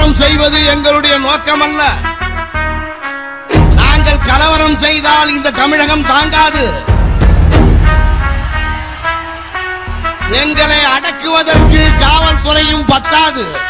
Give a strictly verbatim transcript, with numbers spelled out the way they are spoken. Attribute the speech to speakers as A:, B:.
A: கலவரம் செய்வது எங்களுடைய நோக்கமல்ல. நாங்கள் கலவரம் செய்தால் இந்த தமிழகம் தாங்காது. எங்களை அடக்குவதற்கு காவல்துறையும் பத்தாது.